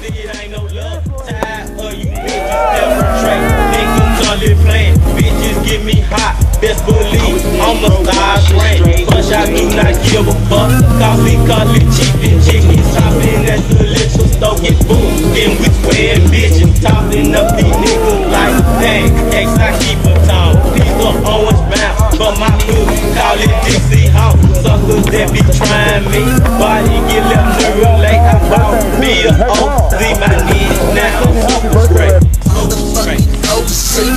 see it ain't no love. Tired of you bitches demonstrate. Niggas only playing. Bitches get me hot. Best believe I'm a star train. Push, I do not give a fuck. Costly, chicken, stopping at the liquor store. Get boom, then we swear bitches. Topping up these niggas like dang. X, I keep a tone. These are orange bound, but my hood call it Dixie Home. Suckers that be trying me, body get left nerve like I bought me a O. See my knees now, super straight. Straight,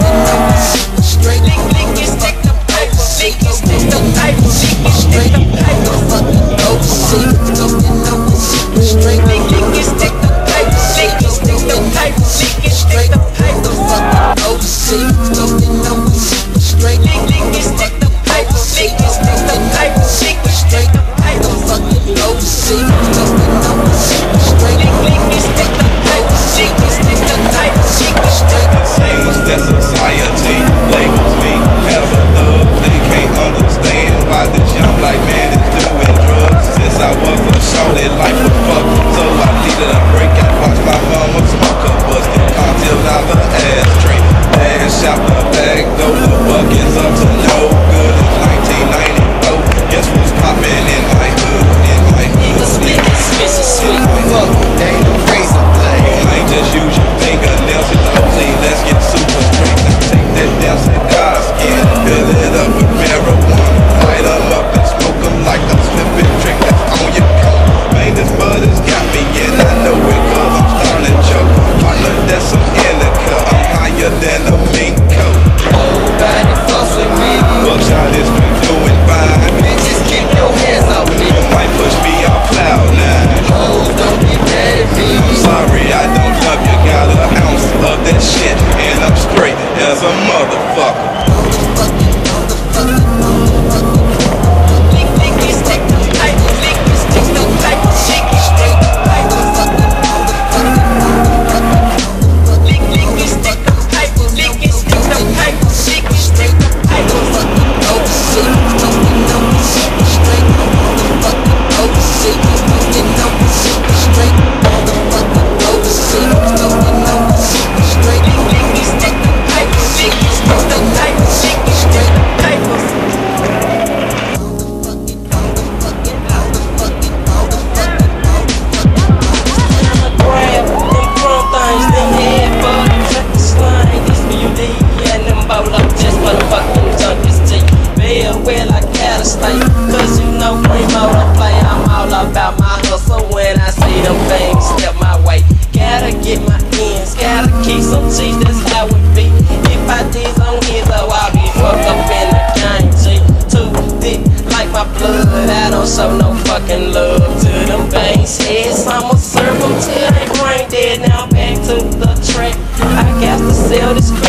lick is take the paper, lick is take the paper, lick is take the paper, fucking overseas, straight, lick is take the paper, lick is take the paper, lick is take the paper, fucking overseas, straight, lick is take the paper, lick is take the paper, lick is take the paper, fucking overseas, straight, lick is take the paper, lick is take the paper, lick is take the paper. That society labels me as a thug. They can't understand why this young black man is doing drugs. Since I was a shorty, life was fucked, so I needed a break. I watched my mama smoke a busted until out the ashtray. Dash out the back door, the buckets up to no good. In 1994, guess who's popping in my hood? Sweet, fuck, they ain't no razor blade. You ain't just use your fingernails, it's OZ, let's get super straight. Now take that down, say God skin, fill it up with marijuana. Light them up and smoke them like a slipping trick that's on your coat. Man, this bud has got me and I know it cause I'm starting to choke. Partner, that's some indica, I'm higher than a mink coat. Nobody fucks with me. Buckshot is doing fine. Bitches, keep your hands off me. You might push me off cloud nine. Hoes, don't get mad at me. I'm sorry, I don't love you. Got an ounce of that shit, and I'm straight as a motherfucker. Lick is take the paper, lick is take the paper, lick is take the paper, lick is take the paper, lick is take the paper, lick is take the paper, overseas, straight, overseas, straight, straight, lick is take the paper, lick is take the paper, lick is take the paper. Grab them chrome things, them head for the fucking slime. This BUD and them bowl up just for the fucking junkies G. Well, I gotta stay, cause you know Primo don't play. I'm all about my hustle when I see them things step my way. Gotta get my ends, gotta keep some cheese, that's how it be. If I did on his, oh, I'll be fucked up in the game, G. Too thick like my blood, I don't show no fucking love to them bangs heads. I'ma serve them till they brain dead. Now back to the track, I got to sell this crap.